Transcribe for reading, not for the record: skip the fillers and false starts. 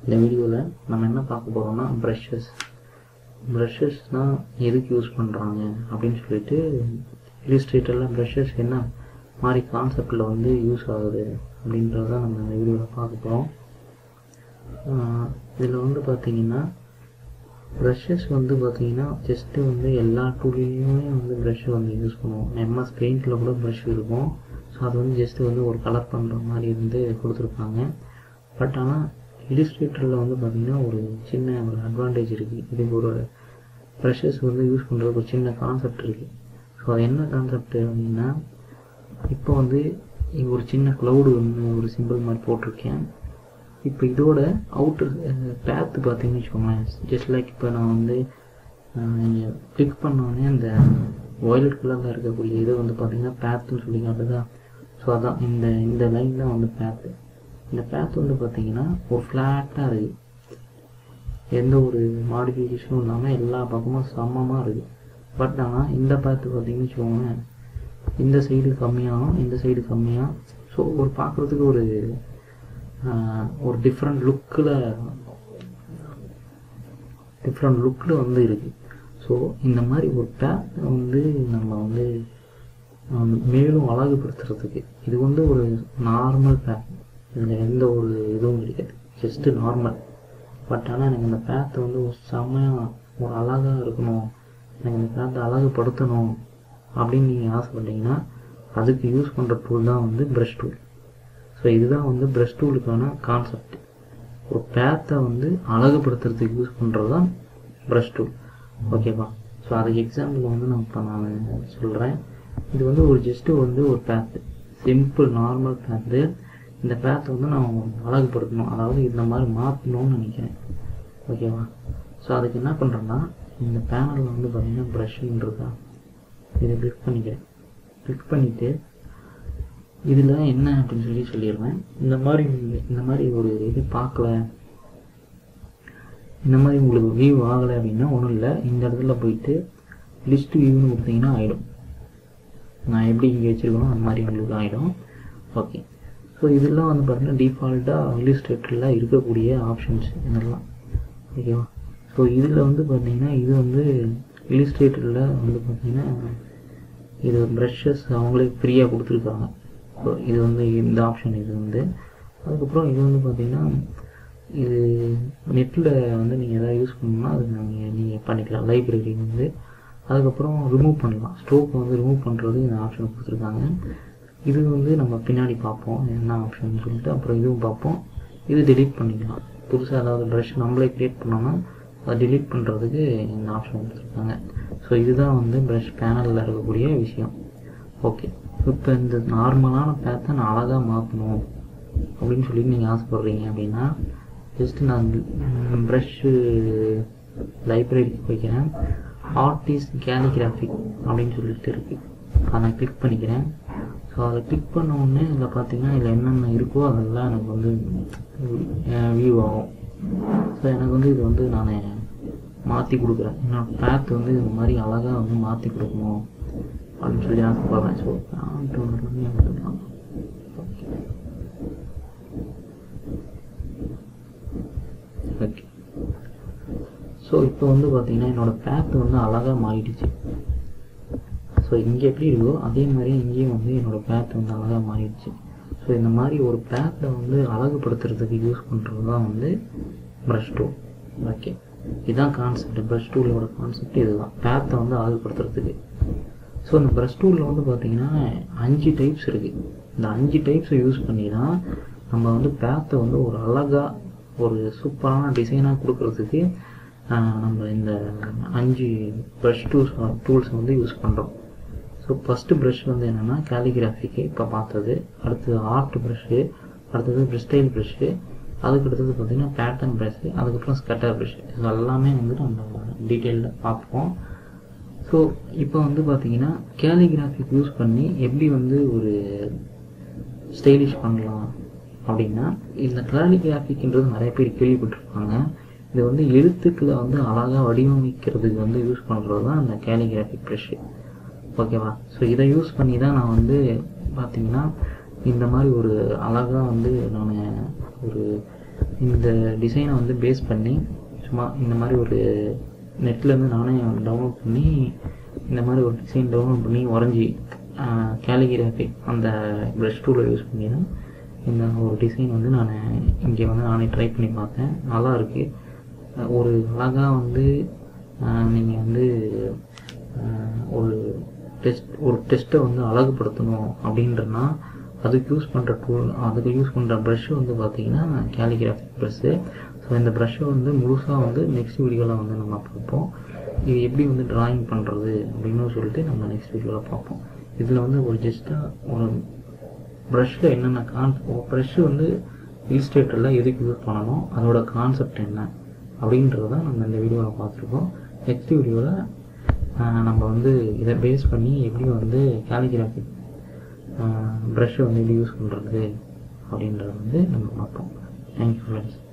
இந்த வீடியோவில் நம்ம என்ன பார்க்க போகிறோம்னா ப்ரஷஸ்னால் எதுக்கு யூஸ் பண்ணுறாங்க அப்படின்னு சொல்லிட்டு இல்லஸ்ட்ரேட்டரில் ப்ரஷஸ் என்ன மாதிரி கான்செப்டில் வந்து யூஸ் ஆகுது அப்படின்றத நம்ம இந்த வீடியோவில் பார்க்க போகிறோம். இதில் வந்து பார்த்திங்கன்னா ப்ரஷஸ் வந்து பார்த்திங்கன்னா ஜஸ்ட்டு வந்து எல்லா டூல்லையுமே வந்து ப்ரஷ் வந்து யூஸ் பண்ணுவோம். MS பெயிண்டில் கூட ப்ரஷ் இருக்கும். ஸோ அது வந்து ஜஸ்ட்டு வந்து ஒரு கலர் பண்ணுற மாதிரி வந்து கொடுத்துருப்பாங்க. பட் ஆனால் இல்லஸ்ட்ரேட்டரில் வந்து பார்த்திங்கன்னா ஒரு சின்ன ஒரு அட்வான்டேஜ் இருக்குது. இதுக்கு ஒரு ப்ரஷஸ் வந்து யூஸ் பண்ணுறதுக்கு ஒரு சின்ன கான்செப்ட் இருக்குது. ஸோ அது என்ன கான்செப்ட் அப்படின்னா, இப்போ வந்து இங்கே ஒரு சின்ன க்ளவுடு வந்து ஒரு சிம்பிள் மாதிரி போட்டிருக்கேன். இப்போ இதோட அவுட்டர் பேத்து பார்த்தீங்கன்னு வச்சுக்கோங்களேன். ஜஸ்ட் லைக் இப்போ நான் வந்து கிளிக் பண்ணோடனே அந்த வயலட் கலரில் இருக்கக்கூடிய இதை வந்து பார்த்திங்கன்னா பேத்துன்னு சொல்லி காட்டுதா. ஸோ அதான் இந்த லைன் தான் வந்து பேத்து. இந்த பேத் வந்து பார்த்திங்கன்னா ஒரு ஃப்ளாட்டாக இருக்குது, எந்த ஒரு மாடிஃபிகேஷனும் இல்லாமல் எல்லா பக்கமும் சமமாக இருக்குது. பட் ஆனால் இந்த பேத்து பார்த்திங்கன்னு வச்சுக்கோங்களேன், இந்த சைடு கம்மியாகும், இந்த சைடு கம்மியாக. ஸோ ஒரு பார்க்குறதுக்கு ஒரு டிஃப்ரெண்ட் லுக்கில் வந்து இருக்குது. ஸோ இந்த மாதிரி ஒரு பேத்தை வந்து நம்ம வந்து மேலும் அழகுபடுத்துறதுக்கு இது வந்து ஒரு நார்மல் பேத், இதில் எந்த ஒரு இதுவும் கிடையாது, ஜஸ்ட்டு நார்மல். பட் ஆனால் எனக்கு இந்த பேத்தை வந்து ஒரு செம்மையாக ஒரு அழகாக இருக்கணும், எனக்கு இந்த பேத்தை அழகுபடுத்தணும் அப்படின்னு நீங்கள் ஆசைப்பட்டீங்கன்னா அதுக்கு யூஸ் பண்ணுற டூல் தான் வந்து ப்ரஷ் டூல். ஸோ இதுதான் வந்து ப்ரஷ் டூலுக்கான கான்செப்ட். ஒரு பேத்தை வந்து அழகுபடுத்துறதுக்கு யூஸ் பண்ணுறது தான் ப்ரஷ் டூல். ஓகேவா? ஸோ அதுக்கு எக்ஸாம்பிள் வந்து நான் சொல்கிறேன். இது வந்து ஜஸ்ட்டு வந்து ஒரு பேத்து, சிம்பிள் நார்மல் பேத்து. இந்த பேத்தை வந்து நான் அழகுபடுத்தணும், அதாவது இந்த மாதிரி மாற்றணும்னு நினைக்கிறேன். ஓகேவா? ஸோ அதுக்கு என்ன பண்ணுறேன்னா, இந்த பேனலில் வந்து பார்த்திங்கன்னா ப்ரஷ்ஷுன்றதா இதை கிளிக் பண்ணிக்கிறேன். கிளிக் பண்ணிவிட்டு இதில் என்ன அப்படின்னு சொல்லிடுவேன். இந்த மாதிரி ஒரு இது பார்க்கல, இந்த மாதிரி உங்களுக்கு வியூ ஆகலை அப்படின்னா ஒன்றும் இல்லை, இந்த இடத்துல போயிட்டு லிஸ்ட் வியூன்னு கொடுத்தீங்கன்னா ஆகிடும். நான் எப்படி இங்கே வச்சுருக்கணும் அந்த மாதிரி உங்களுக்கு ஆகிடும். ஓகே. ஸோ இதெல்லாம் வந்து பார்த்திங்கன்னா டிஃபால்ட்டாக இல்லஸ்ட்ரேட்டரில் இருக்கக்கூடிய ஆப்ஷன்ஸ் இதெல்லாம். ஓகேவா? ஸோ இதில் வந்து பார்த்திங்கன்னா இது வந்து இல்லஸ்ட்ரேட்டரில் வந்து பார்த்திங்கன்னா இது ப்ரஷஸ் அவங்களே ஃப்ரீயாக கொடுத்துருக்காங்க. ஸோ இது வந்து இந்த ஆப்ஷன் இது வந்து. அதுக்கப்புறம் இது வந்து பார்த்திங்கன்னா இது நெட்டில் வந்து நீங்கள் எதாவது யூஸ் பண்ணணும்னா அது நீங்கள் பண்ணிக்கலாம். லைப்ரரி வந்து அதுக்கப்புறம் ரிமூவ் பண்ணலாம், ஸ்ட்ரோக்கை வந்து ரிமூவ் பண்ணுறது இந்த ஆப்ஷன் கொடுத்துருக்காங்க. இது வந்து நம்ம பின்னாடி பார்ப்போம் என்ன ஆப்ஷன் சொல்லிட்டு. அப்புறம் இதுவும் பார்ப்போம். இது டெலீட் பண்ணிக்கலாம். புதுசாக ஏதாவது ப்ரஷ் நம்மளே க்ரியேட் பண்ணோன்னா அதை டெலீட் பண்ணுறதுக்கு இந்த ஆப்ஷன் கொடுத்துருக்காங்க. ஸோ இதுதான் வந்து ப்ரஷ் பேனலில் இருக்கக்கூடிய விஷயம். ஓகே. இப்போ இந்த நார்மலான பேத்தை நான் அழகாக மாற்றணும் அப்படின்னு சொல்லிட்டு நீங்கள் ஆசைப்படுறீங்க அப்படின்னா ஜஸ்ட்டு நான் ப்ரஷ்ஷு லைப்ரரிக்கு போய்க்கிறேன். ஆர்டிஸ்ட் கேலிகிராஃபிக் அப்படின்னு சொல்லிட்டு இருக்குது, அதை நான் கிளிக் பண்ணிக்கிறேன். ஸோ அதை கிளிக் பண்ண உடனே இதில் பார்த்திங்கன்னா இதில் என்னென்ன இருக்கோ அதெல்லாம் எனக்கு வந்து வியூ ஆகும். ஸோ எனக்கு வந்து இது வந்து நான் மாற்றி கொடுக்குறேன். என்னோடய பேத் வந்து இது மாதிரி அழகாக வந்து மாற்றி கொடுக்கணும் அப்படின்னு சொல்லி ஆசைப்படுறேன். ஸோ எடுத்துக்கலாம். ஓகே. ஸோ இப்போ வந்து பார்த்திங்கன்னா என்னோடய பேத்து வந்து அழகாக மாறிடுச்சு. ஸோ இங்கே எப்படி இருக்கோ அதே மாதிரி இங்கேயும் வந்து என்னோடய பேத்து வந்து அழகாக மாறிடுச்சு. ஸோ இந்த மாதிரி ஒரு பேத்தை வந்து அழகுபடுத்துறதுக்கு யூஸ் பண்ணுறது தான் வந்து ப்ரஷ் டூல். ஓகே. இதுதான் கான்செப்ட். ப்ரஷ் டூலோட கான்செப்ட் இதுதான், பேத்தை வந்து அழகுபடுத்துறதுக்கு. ஸோ இந்த ப்ரஷ் டூலில் வந்து பார்த்திங்கன்னா 5 டைப்ஸ் இருக்குது. இந்த 5 டைப்ஸை யூஸ் பண்ணி தான் நம்ம வந்து பேத்தை வந்து ஒரு அழகாக ஒரு சூப்பரான டிசைனாக கொடுக்குறதுக்கு நம்ம இந்த 5 ப்ரஷ் டூல்ஸ் வந்து யூஸ் பண்ணுறோம். ஸோ ஃபஸ்ட்டு ப்ரஷ் வந்து என்னென்னா கேலிகிராஃபிக்கு இப்போ பார்த்தது, அடுத்தது ஆர்ட் ப்ரஷ்ஷு, அடுத்தது ப்ரிஸ்டைல் ப்ரஷ்ஷு, அதுக்கடுத்தது பார்த்திங்கன்னா பேட்டர்ன் ப்ரஷ்ஷு, அதுக்கப்புறம் ஸ்கட்டர் ப்ரஷ்ஷு. இது எல்லாமே வந்து நம்ம டீட்டெயில்டாக பார்ப்போம். ஸோ இப்போ வந்து பார்த்திங்கன்னா கேலிகிராஃபிக் யூஸ் பண்ணி எப்படி வந்து ஒரு ஸ்டைலிஷ் பண்ணலாம் அப்படின்னா, இந்த கேலிகிராஃபிக்ன்றது நிறைய பேர் கேள்விப்பட்டிருப்பாங்க. இது வந்து எழுத்துக்களை வந்து அழகாக வடிவமைக்கிறதுக்கு வந்து யூஸ் பண்ணுறது தான் இந்த கேலிகிராஃபிக் ப்ரஷ்ஷு. ஓகேவா? ஸோ இதை யூஸ் பண்ணி தான் நான் வந்து பார்த்திங்கன்னா இந்த மாதிரி ஒரு அழகாக வந்து நான் ஒரு இந்த டிசைனை வந்து பேஸ் பண்ணி சும்மா இந்த மாதிரி ஒரு நெட்லேருந்து நானே டவுன்லோட் பண்ணி இந்த மாதிரி ஒரு டிசைன் டவுன்லோட் பண்ணி வரைஞ்சி கேலிகிராஃபி அந்த ப்ரஷ் டூலை யூஸ் பண்ணி தான் இந்த ஒரு டிசைன் வந்து நான் இங்கே வந்து நானே ட்ரை பண்ணி பார்த்தேன். நல்லா இருக்குது. ஒரு அழகாக வந்து நீங்கள் வந்து ஒரு டெஸ்ட்டை வந்து அழகுபடுத்தணும் அப்படின்றனா அதுக்கு யூஸ் பண்ணுற டூல், அதுக்கு யூஸ் பண்ணுற ப்ரஷ்ஷு வந்து பார்த்திங்கன்னா கேலிகிராஃபிக் ப்ரஷ்ஷு. ஸோ இந்த ப்ரஷ்ஷை வந்து முழுசாக வந்து நெக்ஸ்ட் வீடியோவில் வந்து நம்ம பார்ப்போம். இது எப்படி வந்து ட்ராயிங் பண்ணுறது அப்படின்னு சொல்லிட்டு நம்ம நெக்ஸ்ட் வீடியோவில் பார்ப்போம். இதில் வந்து ஒரு ஜஸ்ட்டாக ஒரு ப்ரஷ்ஷில் என்னென்ன ப்ரஷ்ஷு வந்து இல்லஸ்ட்ரேட்டரில் எதுக்கு யூஸ் பண்ணணும், அதோட கான்செப்ட் என்ன அப்படின்றத நம்ம இந்த வீடியோவில் பார்த்துருக்கோம். நெக்ஸ்ட் வீடியோவில் நம்ம வந்து இதை பேஸ் பண்ணி எப்படி வந்து கேலிகிராஃபிக் ப்ரஷ்ஷை வந்து எப்படி யூஸ் பண்ணுறது அப்படின்றத வந்து நம்ம பார்ப்போம். Thank you friends.